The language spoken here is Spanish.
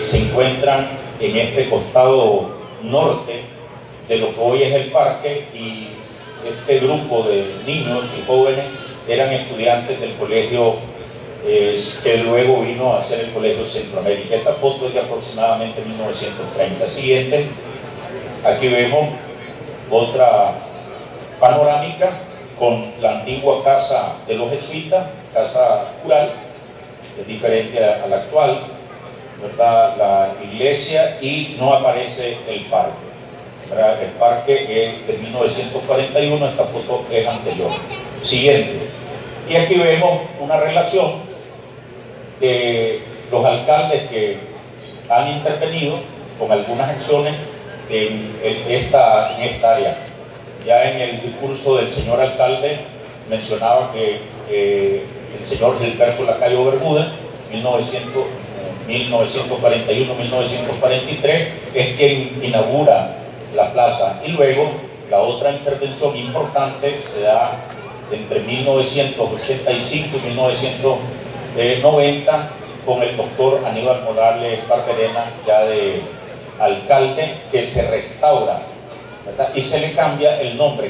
se encuentran en este costado norte de lo que hoy es el parque, y este grupo de niños y jóvenes eran estudiantes del colegio que luego vino a ser el Colegio Centroamérica. Esta foto es de aproximadamente 1930. Siguiente, aquí vemos otra panorámica con la antigua casa de los jesuitas, casa rural, es diferente a la actual, ¿verdad? La iglesia, y no aparece el parque, ¿verdad? El parque es de 1941, esta foto es anterior. Siguiente, y aquí vemos una relación de los alcaldes que han intervenido con algunas acciones en esta área. Ya en el discurso del señor alcalde mencionaba que el señor Gilberto Lacayo Bermúdez, 1941-1943, es quien inaugura la plaza, y luego la otra intervención importante se da entre 1985 y 1990 con el doctor Aníbal Morales Barberena, ya de alcalde, que se restaura, ¿verdad? Y se le cambia el nombre.